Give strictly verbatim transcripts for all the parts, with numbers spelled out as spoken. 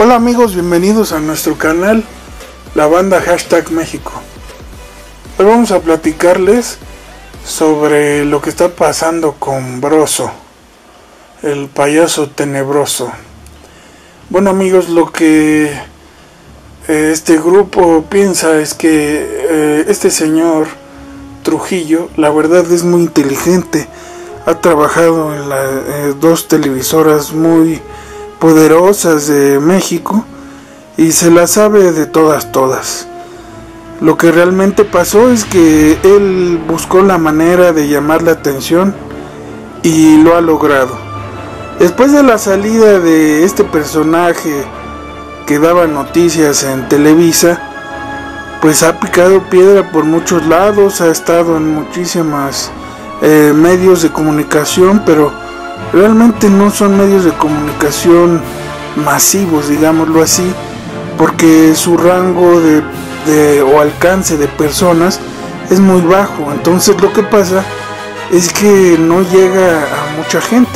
Hola amigos, bienvenidos a nuestro canal, la banda Hashtag México. Hoy vamos a platicarles sobre lo que está pasando con Broso, el payaso tenebroso. Bueno amigos, lo que eh, este grupo piensa es que eh, este señor Trujillo, la verdad, es muy inteligente. Ha trabajado en las eh, dos televisoras muy poderosas de México y se la sabe de todas todas. Lo que realmente pasó es que él buscó la manera de llamar la atención y lo ha logrado. Después de la salida de este personaje que daba noticias en Televisa, pues ha picado piedra por muchos lados, ha estado en muchísimas eh, medios de comunicación, pero realmente no son medios de comunicación masivos, digámoslo así, porque su rango de, de o alcance de personas es muy bajo. Entonces lo que pasa es que no llega a mucha gente.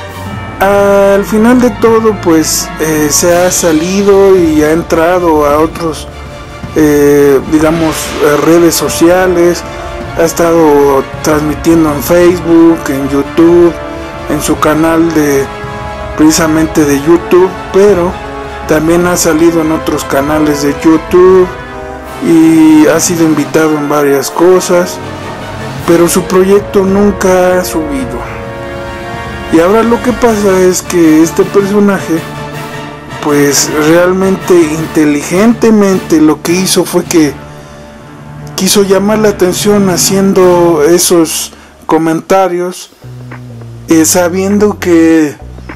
Al final de todo, pues eh, se ha salido y ha entrado a otros eh, digamos redes sociales, ha estado transmitiendo en Facebook, en YouTube, en su canal de precisamente de YouTube, pero también ha salido en otros canales de YouTube y ha sido invitado en varias cosas, pero su proyecto nunca ha subido. Y ahora lo que pasa es que este personaje, pues realmente inteligentemente lo que hizo fue que quiso llamar la atención haciendo esos comentarios, eh, sabiendo que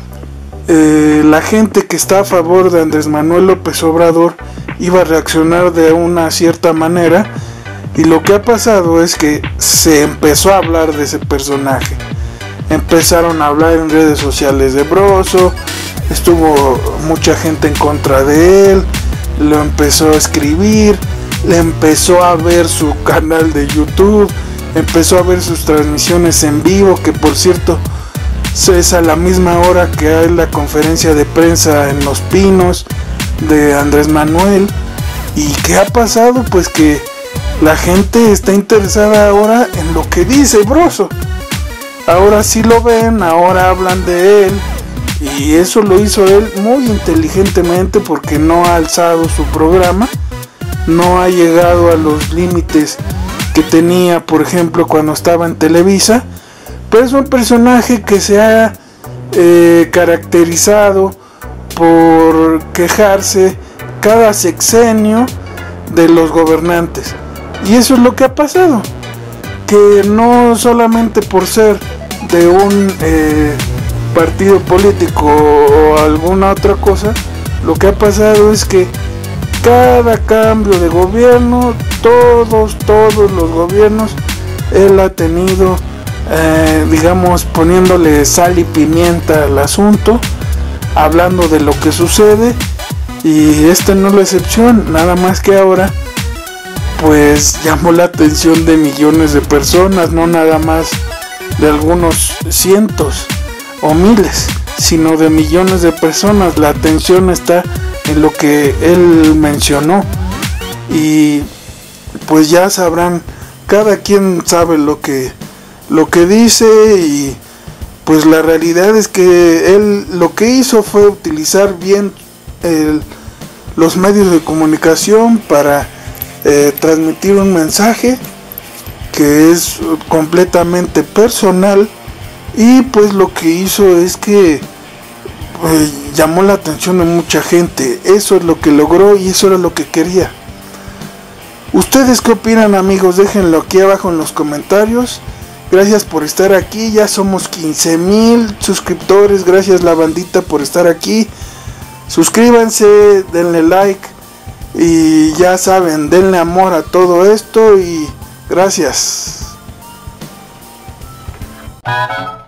eh, la gente que está a favor de Andrés Manuel López Obrador iba a reaccionar de una cierta manera, y lo que ha pasado es que se empezó a hablar de ese personaje. Empezaron a hablar en redes sociales de Broso, estuvo mucha gente en contra de él, lo empezó a escribir, le empezó a ver su canal de YouTube, empezó a ver sus transmisiones en vivo, que por cierto es a la misma hora que hay la conferencia de prensa en Los Pinos de Andrés Manuel. ¿Y qué ha pasado? Pues que la gente está interesada ahora en lo que dice Broso. Ahora sí lo ven, ahora hablan de él, y eso lo hizo él muy inteligentemente porque no ha alzado su programa, no ha llegado a los límites que tenía, por ejemplo, cuando estaba en Televisa. Pero es un personaje que se ha eh, caracterizado por quejarse cada sexenio de los gobernantes, y eso es lo que ha pasado, que no solamente por ser de un eh, partido político o alguna otra cosa, lo que ha pasado es que cada cambio de gobierno, todos, todos los gobiernos, él ha tenido, eh, digamos, poniéndole sal y pimienta al asunto, hablando de lo que sucede, y esta no es la excepción, nada más que ahora pues llamó la atención de millones de personas, no nada más de algunos cientos o miles, sino de millones de personas. La atención está en lo que él mencionó, y pues ya sabrán, cada quien sabe lo que lo que dice, y pues la realidad es que él lo que hizo fue utilizar bien el, los medios de comunicación para eh, transmitir un mensaje que es completamente personal, y pues lo que hizo es que pues, llamó la atención de mucha gente. Eso es lo que logró y eso era lo que quería. ¿Ustedes qué opinan, amigos? Déjenlo aquí abajo en los comentarios. Gracias por estar aquí, ya somos quince mil suscriptores. Gracias la bandita por estar aquí. Suscríbanse, denle like y ya saben, denle amor a todo esto y gracias.